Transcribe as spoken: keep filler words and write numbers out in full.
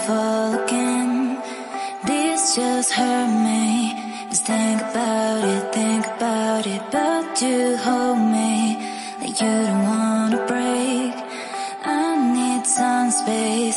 fall again. This just hurt me. Just think about it, think about it. But you hold me like you don't wanna break. I need some space.